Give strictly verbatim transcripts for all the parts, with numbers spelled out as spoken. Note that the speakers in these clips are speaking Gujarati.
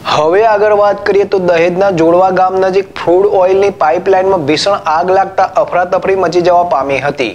હવે આગળ વાત કરીએ તો દહેજના જોડવા ગામ નજીક ફ્રૂડ ઓઇલની પાઇપલાઇનમાં ભીષણ આગ લાગતા અફરાતફરી મચી જવા પામી હતી।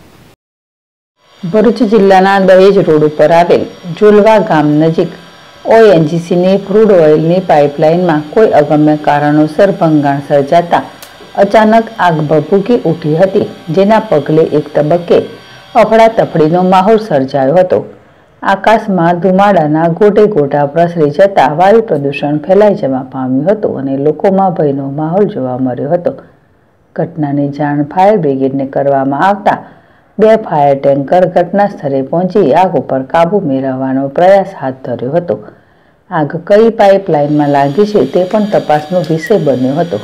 ભરૂચ જિલ્લાના દહેજ રોડ ઉપર આવેલ જોડવા ગામ નજીક ઓએનજીસીની ફ્રૂડ ઓઇલની પાઇપલાઇનમાં કોઈ અગમ્ય કારણોસર ભંગાણ સર્જાતા અચાનક આગ ભભૂકી ઉઠી હતી, જેના પગલે એક તબક્કે અફડાતફડીનો માહોલ સર્જાયો હતો। આકાશમાં ધુમાડાના ગોટે ગોટા પ્રસરી જતા વાયુ પ્રદૂષણ ફેલાઈ જવા પામ્યું હતું અને લોકોમાં ભયનો માહોલ જોવા મળ્યો હતો। ઘટનાની જાણ ફાયર બ્રિગેડને કરવામાં આવતા બે ફાયર ટેન્કર ઘટના સ્થળે પહોંચી આગ ઉપર કાબુ મેળવવાનો પ્રયાસ હાથ ધર્યો હતો। આગ કઈ પાઇપલાઇનમાં લાગી છે તે પણ તપાસનો વિષય બન્યો હતો।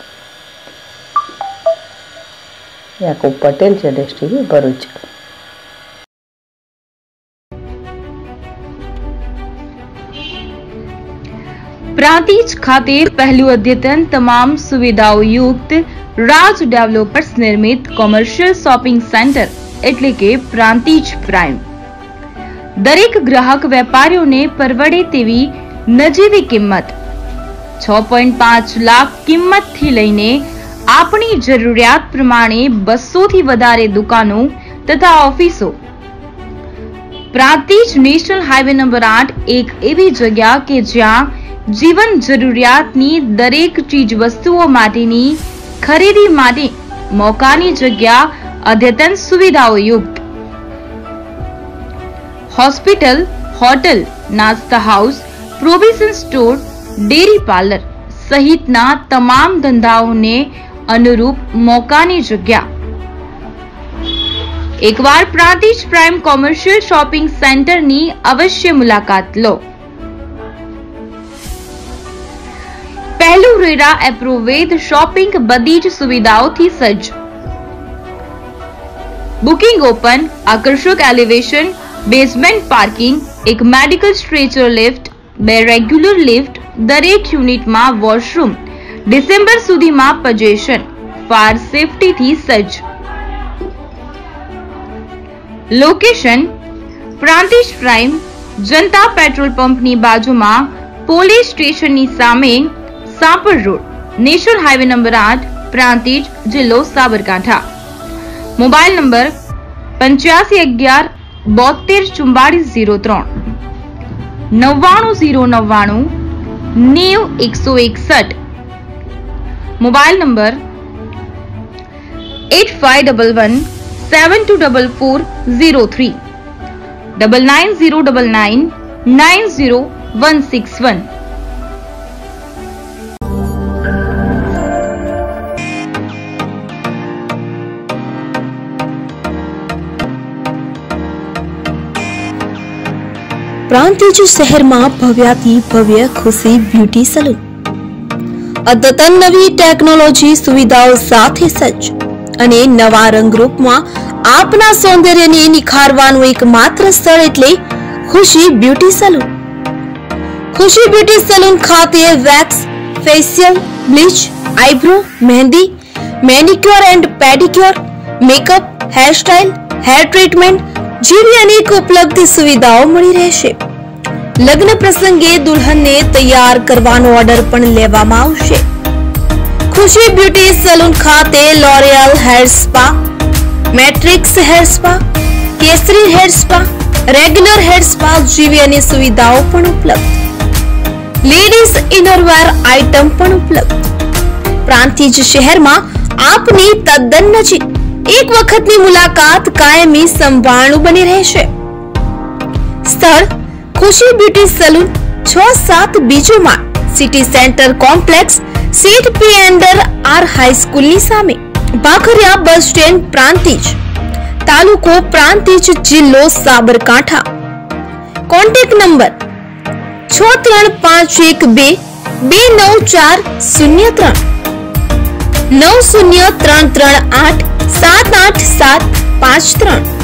યાકુબ પટેલ, જેડેશ ટીવી, ભરૂચ। પ્રાંતિજ ખાતે પહેલું અદ્યતન તમામ સુવિધાઓ યુક્ત રાજ ડેવલપર્સ નિર્મિત કોમર્શિયલ શોપિંગ સેન્ટર એટલે કે પ્રાંતિજ પ્રાઇમ દરેક ગ્રાહક વેપારીઓને પરવડે તેવી નજીવી કિંમત છ પોઈન્ટ પાંચ લાખ કિંમતથી લઈને આપણી જરૂરિયાત પ્રમાણે બસો થી વધારે દુકાનો તથા ઓફિસો। પ્રાંતિજ નેશનલ હાઈવે નંબર આઠ એક એવી જગ્યા કે જ્યાં જીવન જરૂરિયાતની દરેક ચીજ વસ્તુઓ માટેની ખરીદી માટે મોકાની જગ્યા, અદ્યતન સુવિધાઓ યુક્ત હોસ્પિટલ, હોટલ, નાસ્તા house, provision store, dairy parlour સહિતના તમામ ધંધાઓને અનુરૂપ મોકાની જગ્યા। એકવાર પ્રાંતિજ પ્રાઇમ કોમર્શિયલ શોપિંગ સેન્ટરની અવશ્ય મુલાકાત લો। પહેલું રેરા એપ્રુવેદ શોપિંગ બધી જ સુવિધાઓથી સજ્જ। બુકિંગ ઓપન, આકર્ષક એલિવેશન, બેઝમેન્ટ પાર્કિંગ, એક મેડિકલ સ્ટ્રેચર લિફ્ટ, બે રેગ્યુલર લિફ્ટ, દરેક યુનિટમાં વોશરૂમ, ડિસેમ્બર સુધીમાં પજેશન, ફાયર સેફટીથી સજ્જ। Location Prantij prime Janata petrol પંપની બાજુમાં, પોલીસ સ્ટેશનની સામે, Sapar road, national highway number eight, Prantij, જિલ્લો સાબરકાંઠા। મોબાઈલ નંબર પંચ્યાસી અગિયાર બોતેર ચુમ્બાળીસ ઝીરો ત્રણ, નવ્વાણું ઝીરો નવ્વાણું નેવ એકસો એકસઠ। Mobile number eight five double one seven two double four zero three, double nine zero double nine nine zero one six one. Prantij શહેરમાં ભવ્યાથી ભવ્ય ખુશી બ્યુટી સલૂન અદ્યતન નવી ટેકનોલોજી સુવિધાઓ સાથે સજ્જ અને નવા રંગરૂપમાં આપના સૌંદર્યને નિખારવાનું એકમાત્ર સ્થળ એટલે Khushi beauty salon. Khushi beauty salon ખાતે wax, facial, bleach, eyebrow, mehndi, manicure and pedicure, makeup, hairstyle, hair treatment જેવી અનેક ઉપલબ્ધ સુવિધાઓ મળી રહેશે। લગ્ન પ્રસંગે દુલ્હનને તૈયાર કરવાનો ઓર્ડર પણ લેવામાં આવશે। ખુશી બ્યુટી સલૂન ખાતે L'Oreal hair spa, Matrix hair spa, Kesari hair spa, regular hair spa જેવી અનેક સુવિધાઓ પણ ઉપલબ્ધ। લેડીઝ ઇનરવેર આઇટમ પણ ઉપલબ્ધ। પ્રાંતિજ શહેરમાં આપની તદ્દન નજીક એક વખતની મુલાકાત કાયમી સંભાળનું બની રહેશે। સ્થળ ખુશી બ્યુટી સલૂન છ સાત બીજો માળ, સિટી સેન્ટર કોમ્પ્લેક્સ, સીટ પી અંડર આર હાઈસ્કૂલની સામે, ભાખરિયા બસ સ્ટેન્ડ, પ્રાંતિજ, તાલુકો પ્રાંતિજ, જિલ્લો સાબરકાંઠા। કોન્ટેક્ટ નંબર છ ત્રણ પાંચ એક બે બે નવ ચાર શૂન્ય ત્રણ, નવ શૂન્ય ત્રણ ત્રણ આઠ સાત આઠ સાત પાંચ ત્રણ।